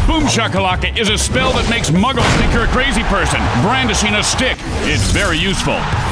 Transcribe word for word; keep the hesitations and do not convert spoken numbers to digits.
Boomshakalaka is a spell that makes muggles think you're a crazy person, brandishing a stick. It's very useful.